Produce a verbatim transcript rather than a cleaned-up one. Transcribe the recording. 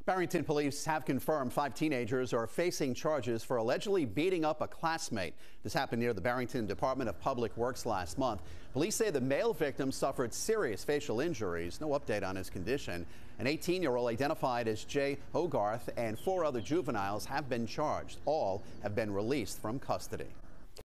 Barrington police have confirmed five teenagers are facing charges for allegedly beating up a classmate. This happened near the Barrington Department of Public Works last month. Police say the male victim suffered serious facial injuries. No update on his condition. An eighteen-year-old identified as Jay Hogarth and four other juveniles have been charged. All have been released from custody.